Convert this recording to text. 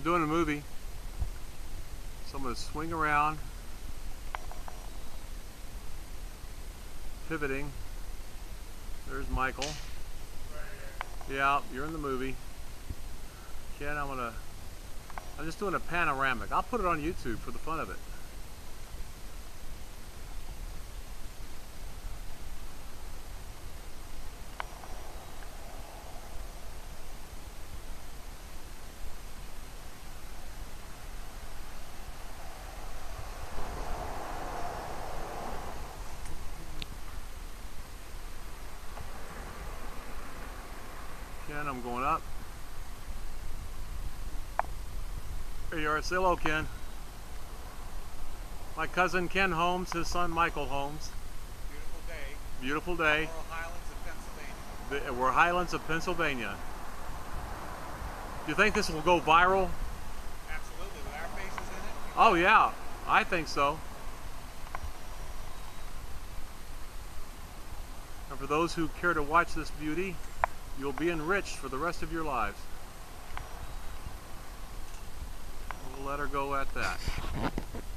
doing a movie, so I'm going to swing around, pivoting. There's Michael. Yeah, you're in the movie. Ken, I'm just doing a panoramic. I'll put it on YouTube for the fun of it. Ken, I'm going up. There you are. Say hello, Ken. My cousin Ken Holmes, his son Michael Holmes. Beautiful day. Beautiful day. Laurel Highlands of Pennsylvania. We're Highlands of Pennsylvania. Do you think this will go viral? Absolutely. With our faces in it? Oh yeah, I think so. And for those who care to watch this beauty, you'll be enriched for the rest of your lives. We'll let her go at that.